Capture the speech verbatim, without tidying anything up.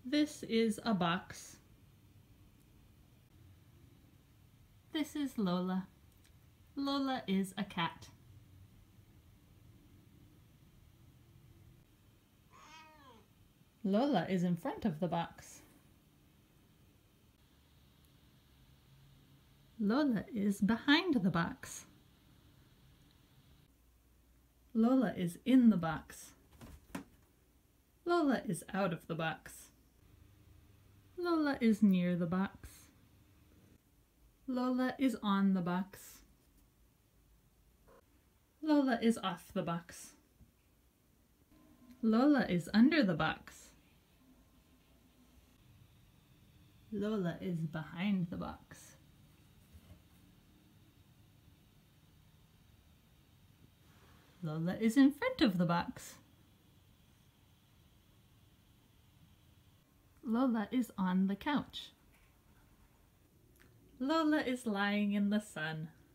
This is a box. This is Lola. Lola is a cat. Lola is in front of the box. Lola is behind the box. Lola is in the box. Lola is out of the box. Lola is near the box. Lola is on the box. Lola is off the box. Lola is under the box. Lola is behind the box. Lola is in front of the box. Lola is on the couch. Lola is lying in the sun.